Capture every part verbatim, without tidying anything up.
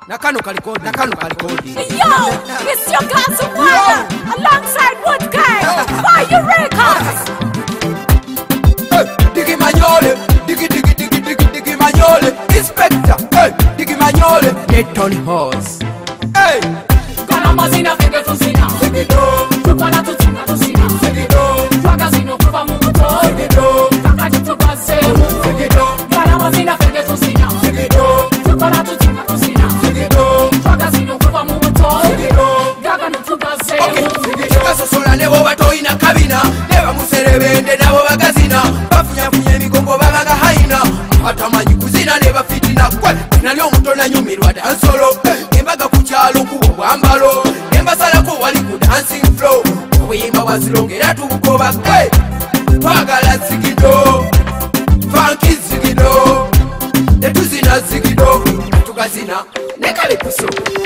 Nakano Kalikodi, Nakano Kalikodi. Yo, it's your glass of water alongside Wood Gang. Fire Records. Hey, Diggy Magnole, Diggy Diggy Diggy Diggy Diggy Magnole, Inspector. Hey, Diggy Magnole, Neton Horse. Hey, Kana mazina fege tuzina, fege do. Tukana tutunga tuzina, fege do. Twagazino kuva muto, fege do. Takati tubaze, fege do. Kana mazina fege tuzina, fege do. Tukana tutunga tuzina, fege do. Twagazino kuva muto, fege do. Gaga nutubaze, fege do. Kasosola nebo batoina kabina, neba muserebende nabo bagazina. Bafunya funya emigongo babaga haina. Atamanyi kuzina neba fitina kwe. Nali omuto na nyumirwa dansolo. Embaga kukyalo kubo bwambalo. Embasalako wali ku dancing flow. Obuyimba wazilongera tubugoba kwe. Twagala zigido, funky zigido. Netuzina zigido, tugazina nekalipuso.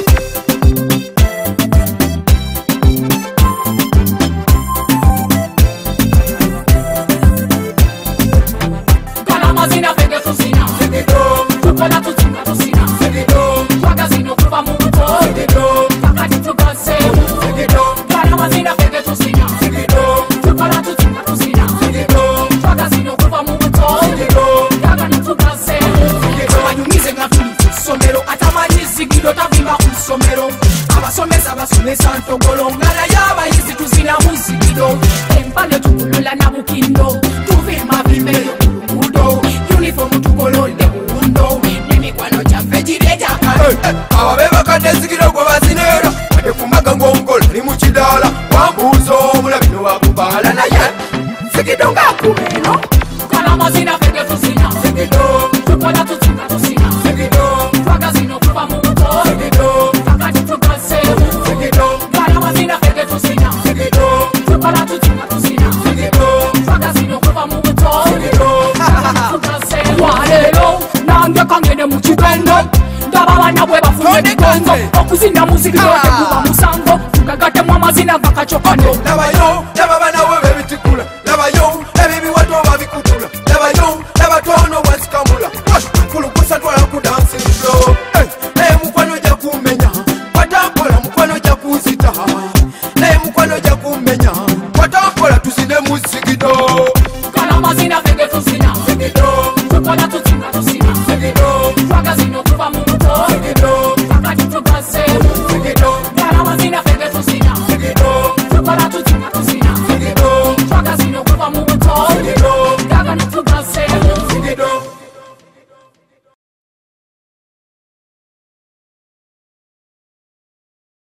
mazina fege tuzina, fege do. Tukana tutunga tuzina, fege do. Twagazino kuva muto, fege do. Takati tubaze, fege do. Kana mazina fege tuzina, fege do. Tukana tutunga tuzina, fege do. Twagazino kuva muto, fege do. Gaga nutubaze, fege do. Manyumize ngafuni somero, atamanyi zigido tavimba usomero. Abasomesa abasomesa ntogolo, ngala yaba yizi tuzina muzigido. Empale tukulula na bukindo, tuvima vimero. Uniform tukolonde mundo nemikwano kyaffe kireeta ababeba kadezigiro gwe bazinera wadde kumaga ng'omugolo ali mu kidaala wambuuza omulabi nowakubaala naye figido ng'akubeeno kana mazina fege tuzina figido tukola tutunga tuzina figido twagazino kuba mu buto figido kakati tugaze figido kana mazina fege tuzina figido tukola tutunga tuzina figido twagazino kuba mu buto figido walero nange kangene mu kigendo ndaba abana bwe bafuna ebigongo okuzina muzikiro tekuba musango tugagatemu amazina gakacokano labayo